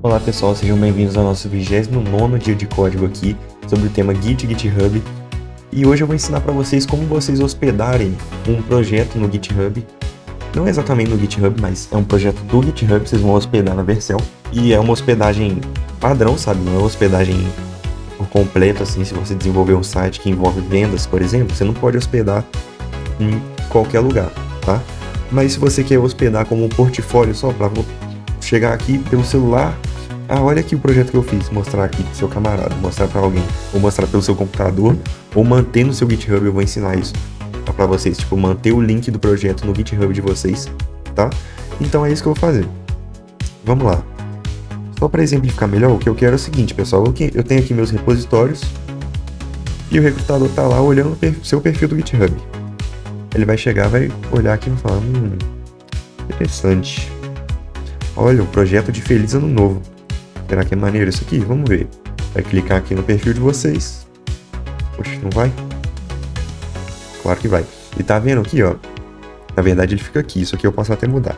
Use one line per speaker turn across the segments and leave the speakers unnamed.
Olá pessoal, sejam bem-vindos ao nosso 29º dia de código aqui sobre o tema Git e GitHub. E hoje eu vou ensinar para vocês como vocês hospedarem um projeto no GitHub. Não é exatamente no GitHub, mas é um projeto do GitHub, vocês vão hospedar na Vercel. E é uma hospedagem padrão, sabe? Não é uma hospedagem por completo, assim. Se você desenvolver um site que envolve vendas, por exemplo, você não pode hospedar em qualquer lugar, tá? Mas se você quer hospedar como um portfólio só para chegar aqui pelo celular, olha aqui o projeto que eu fiz, mostrar aqui pro seu camarada, mostrar para alguém, ou mostrar pelo seu computador, ou manter no seu GitHub, eu vou ensinar isso para vocês, tipo, manter o link do projeto no GitHub de vocês, tá? Então é isso que eu vou fazer. Vamos lá. Só para exemplificar melhor, o que eu quero é o seguinte, pessoal, eu tenho aqui meus repositórios, e o recrutador tá lá olhando o seu perfil do GitHub. Ele vai chegar, vai olhar aqui e vai falar, interessante. Olha, o projeto de Feliz Ano Novo. Será que é maneiro isso aqui? Vamos ver. Vai clicar aqui no perfil de vocês. Poxa, não vai? Claro que vai. E tá vendo aqui, ó? Na verdade ele fica aqui. Isso aqui eu posso até mudar.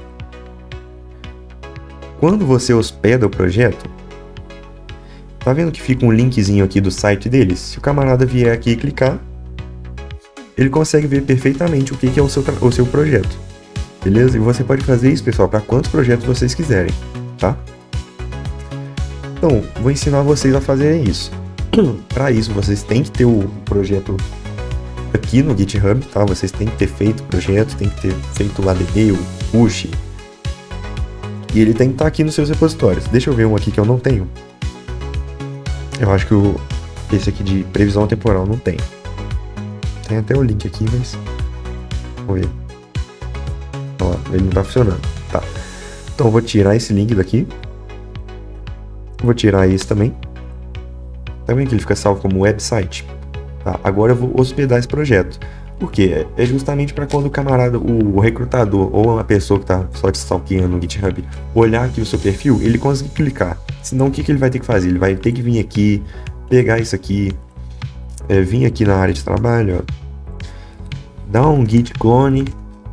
Quando você hospeda o projeto, tá vendo que fica um linkzinho aqui do site deles? Se o camarada vier aqui e clicar, ele consegue ver perfeitamente o que é o seu projeto. Beleza? E você pode fazer isso, pessoal, para quantos projetos vocês quiserem, tá? Então, vou ensinar vocês a fazerem isso. Para isso, vocês têm que ter o projeto aqui no GitHub, tá? Vocês têm que ter feito o projeto, tem que ter feito o ADB, o push. E ele tem que estar aqui nos seus repositórios. Deixa eu ver um aqui que eu não tenho. Eu acho que esse aqui de previsão temporal não tem. Tem até o link aqui, mas... Vamos ver. Ó, ele não tá funcionando. Tá. Então eu vou tirar esse link daqui. Vou tirar esse também. Tá vendo que ele fica salvo como website? Tá. Agora eu vou hospedar esse projeto. Por quê? É justamente para quando o camarada, o recrutador ou a pessoa que tá só te stalkeando no GitHub olhar aqui o seu perfil, ele conseguir clicar. Senão o que ele vai ter que fazer? Ele vai ter que vir aqui, pegar isso aqui, vir aqui na área de trabalho, ó, dar um git clone,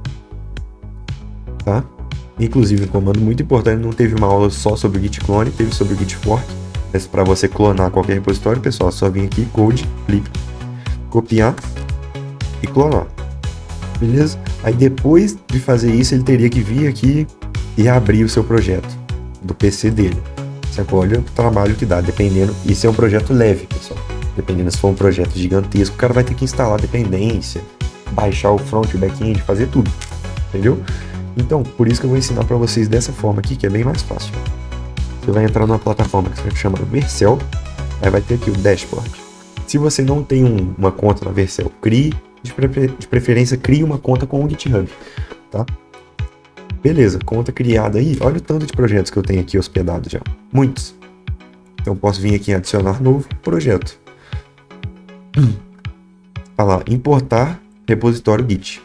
tá? Inclusive um comando muito importante, não teve uma aula só sobre o git clone, teve sobre o git fork. Mas para você clonar qualquer repositório, pessoal, é só vir aqui, code, flip, copiar e clonar, beleza? Aí depois de fazer isso, ele teria que vir aqui e abrir o seu projeto do PC dele. Você olha o trabalho que dá, dependendo. Isso é um projeto leve, pessoal. Dependendo se for um projeto gigantesco, o cara vai ter que instalar dependência, baixar o front e o back-end, fazer tudo, entendeu? Então, por isso que eu vou ensinar para vocês dessa forma aqui, que é bem mais fácil. Você vai entrar numa plataforma que se chama Vercel, aí vai ter aqui o dashboard. Se você não tem uma conta na Vercel, crie, de preferência, crie uma conta com o GitHub, tá? Beleza, conta criada aí, olha o tanto de projetos que eu tenho aqui hospedados já, muitos. Então, posso vir aqui em adicionar novo projeto. Olha lá, importar repositório Git.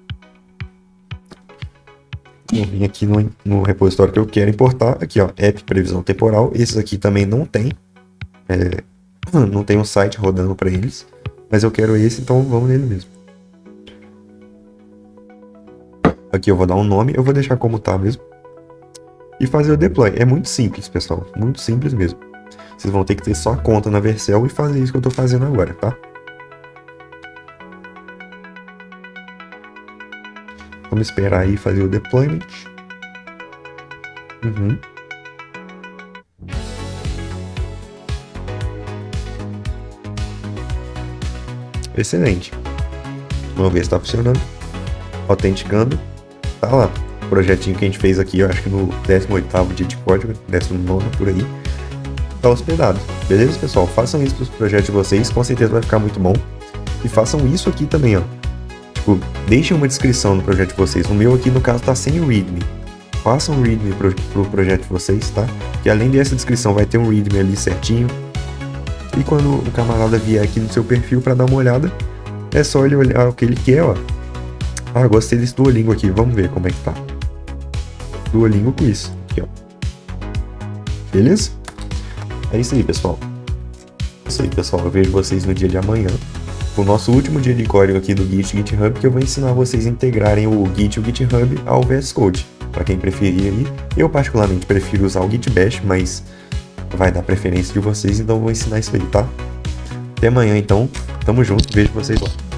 Vou vir aqui no repositório que eu quero importar. Aqui, ó, app previsão temporal. Esses aqui também não tem. Não tem um site rodando para eles. Mas eu quero esse, então vamos nele mesmo. Aqui eu vou dar um nome. Eu vou deixar como tá mesmo. E fazer o deploy. É muito simples, pessoal. Muito simples mesmo. Vocês vão ter que ter só a conta na Vercel e fazer isso que eu tô fazendo agora, tá? Vamos esperar aí fazer o deployment. Excelente. Vamos ver se está funcionando. Autenticando. Tá lá. O projetinho que a gente fez aqui, eu acho que no 18º dia de código, 19º por aí, tá hospedado. Beleza, pessoal? Façam isso para os projetos de vocês, com certeza vai ficar muito bom. E façam isso aqui também, ó. Tipo, deixem uma descrição no projeto de vocês. O meu aqui, no caso, tá sem o readme. Façam um readme pro projeto de vocês, tá? Que além dessa descrição vai ter um readme ali certinho. E quando o camarada vier aqui no seu perfil para dar uma olhada, é só ele olhar o que ele quer, ó. Gostei desse Duolingo aqui. Vamos ver como é que tá. Duolingo com isso. Aqui, ó. Beleza? É isso aí, pessoal. É isso aí, pessoal. Eu vejo vocês no dia de amanhã. O nosso último dia de código aqui do Git GitHub, que eu vou ensinar vocês a integrarem o Git e o GitHub ao VS Code. para quem preferir aí. Eu particularmente prefiro usar o Git Bash, mas vai dar preferência de vocês, então eu vou ensinar isso aí, tá? Até amanhã então, tamo junto, vejo vocês lá.